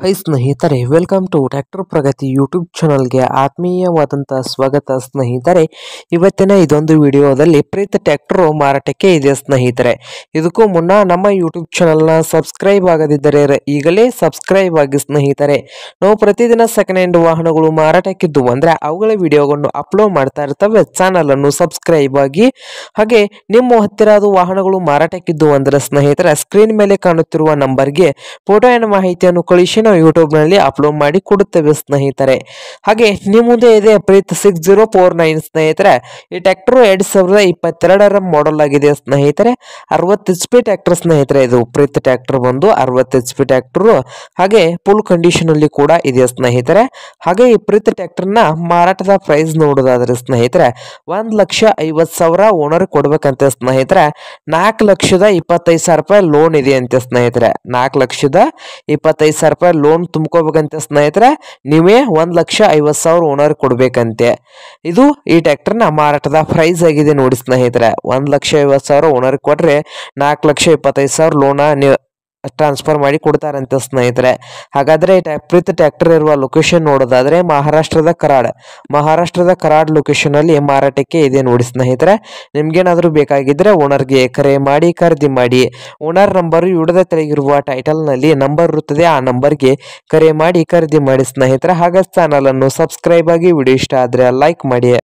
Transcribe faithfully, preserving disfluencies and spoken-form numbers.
High ಸ್ನೇಹಿತರೆ, welcome to tractor Pragati YouTube ಚಾನಲ್ಗೆ ಆತ್ಮೀಯವಾದಂಥ ಸ್ವಾಗತ ಸ್ನೇಹಿತರೆ. ಇವತ್ತಿನ ಇದೊಂದು ವಿಡಿಯೋದಲ್ಲಿ ಪ್ರೀತ ಟ್ರ್ಯಾಕ್ಟರ್ ಮಾರಾಟಕ್ಕೆ ಇದೆ ಸ್ನೇಹಿತರೆ. ಇದಕ್ಕೂ ಮುನ್ನ ನಮ್ಮ ಯೂಟ್ಯೂಬ್ ಚಾನಲ್ನ ಸಬ್ಸ್ಕ್ರೈಬ್ ಆಗದಿದ್ದರೆ ಈಗಲೇ ಸಬ್ಸ್ಕ್ರೈಬ್ ಆಗಿ ಸ್ನೇಹಿತರೆ. ನಾವು ಪ್ರತಿದಿನ ಸೆಕೆಂಡ್ ಹ್ಯಾಂಡ್ ವಾಹನಗಳು ಮಾರಾಟಕ್ಕಿದ್ದು ಅಂದರೆ ಅವುಗಳ ವಿಡಿಯೋಗಳನ್ನು ಅಪ್ಲೋಡ್ ಮಾಡ್ತಾ ಇರ್ತವೆ. ಚಾನಲನ್ನು ಸಬ್ಸ್ಕ್ರೈಬ್ ಆಗಿ. ಹಾಗೆ ನಿಮ್ಮ ಹತ್ತಿರ ಅದು ವಾಹನಗಳು ಮಾರಾಟಕ್ಕಿದ್ದು ಅಂದರೆ ಸ್ನೇಹಿತರೆ, ಸ್ಕ್ರೀನ್ ಮೇಲೆ ಕಾಣುತ್ತಿರುವ ನಂಬರ್ಗೆ ಫೋಟೋ ಏನು ಮಾಹಿತಿಯನ್ನು ಕಳಿಸಿ ನಾವು ಯೂಟ್ಯೂಬ್ ನಲ್ಲಿ ಅಪ್ಲೋಡ್ ಮಾಡಿ ಕೊಡುತ್ತೇವೆ ಸ್ನೇಹಿತರೆ. ಹಾಗೆ ನಿಮ್ಮ ಮುಂದೆ ಇದೆ Preet six zero four nine ಸ್ನೇಹಿತರೆ. ಈ ಟ್ರ್ಯಾಕ್ಟರ್ ಎರಡ್ ಸಾವಿರದ ಇಪ್ಪತ್ತೆರಡರ ಮಾಡೆಲ್ ಆಗಿದೆ ಸ್ನೇಹಿತರೆ. ಅರವತ್ತು ಎಚ್ ಪಿ ಟ್ರ್ಯಾಕ್ಟರ್ ಸ್ನೇಹಿತರೆ. ಇದು ಪ್ರೀತ್ ಟ್ರ್ಯಾಕ್ಟರ್ ಬಂದು ಅರವತ್ತು ಎಚ್ ಪಿ ಟ್ರ್ಯಾಕ್ಟರ್. ಹಾಗೆ ಫುಲ್ ಕಂಡೀಷನ್ ಅಲ್ಲಿ ಕೂಡ ಇದೆ ಸ್ನೇಹಿತರೆ. ಹಾಗೆ ಈ ಪ್ರೀತ್ ಟ್ರ್ಯಾಕ್ಟರ್ ನ ಮಾರಾಟದ ಪ್ರೈಸ್ ನೋಡೋದಾದ್ರೆ ಸ್ನೇಹಿತರೆ, ಒಂದ್ ಲಕ್ಷ ಐವತ್ ಸಾವಿರ ಓನರ್ ಕೊಡ್ಬೇಕಂತ ಸ್ನೇಹಿತರೆ. ನಾಲ್ಕು ಲಕ್ಷದ ಇಪ್ಪತ್ತೈದು ಸಾವಿರ ರೂಪಾಯಿ ಲೋನ್ ಇದೆ ಅಂತೆ ಸ್ನೇಹಿತರೆ. ನಾಲ್ಕು ಲಕ್ಷದ ಇಪ್ಪತ್ತೈದು ಸಾವಿರ ರೂಪಾಯಿ ಲೋನ್ ತುಂಬ್ಕೋಬೇಕಂತೆ ಸ್ನೇಹಿತರೆ. ನೀವೇ ಒಂದ್ ಲಕ್ಷ ಐವತ್ ಸಾವಿರ ಓನರ್ ಕೊಡ್ಬೇಕಂತೆ. ಇದು ಈ ಟ್ರ್ಯಾಕ್ಟರ್ ನ ಮಾರಾಟದ ಪ್ರೈಸ್ ಆಗಿದೆ ನೋಡಿ ಸ್ನೇಹಿತರೆ. ಒಂದ್ ಲಕ್ಷ ಐವತ್ ಸಾವಿರ ಓನರ್ ಕೊಟ್ರೆ ನಾಲ್ಕು ಲಕ್ಷ ಇಪ್ಪತ್ತೈದು ಸಾವಿರ ಲೋನ ಟ್ರಾನ್ಸ್ಫರ್ ಮಾಡಿ ಕೊಡ್ತಾರಂತೆ ಸ್ನೇಹಿತರೆ. ಹಾಗಾದ್ರೆ ಪ್ರೀತ್ ಟ್ರ್ಯಾಕ್ಟರ್ ಇರುವ ಲೊಕೇಶನ್ ನೋಡೋದಾದ್ರೆ ಮಹಾರಾಷ್ಟ್ರದ ಕರಾಡ್ ಮಹಾರಾಷ್ಟ್ರದ ಕರಾಡ್ ಲೊಕೇಶನ್ ಅಲ್ಲಿ ಮಾರಾಟಕ್ಕೆ ಇದೆ ನೋಡಿ ಸ್ನೇಹಿತರೆ. ನಿಮ್ಗೇನಾದ್ರೂ ಬೇಕಾಗಿದ್ರೆ ಓನರ್ಗೆ ಕರೆ ಮಾಡಿ ಖರೀದಿ ಮಾಡಿ. ಓನರ್ ನಂಬರ್ ವಿಡಿಯೋದ ತೆಳಗಿರುವ ಟೈಟಲ್ ನಲ್ಲಿ ನಂಬರ್ ಇರುತ್ತದೆ. ಆ ನಂಬರ್ಗೆ ಕರೆ ಮಾಡಿ ಖರೀದಿ ಮಾಡಿ ಸ್ನೇಹಿತರೆ. ಹಾಗೆ ಚಾನಲ್ ಅನ್ನು ಸಬ್ಸ್ಕ್ರೈಬ್ ಆಗಿ. ವಿಡಿಯೋ ಇಷ್ಟ ಆದ್ರೆ ಲೈಕ್ ಮಾಡಿ.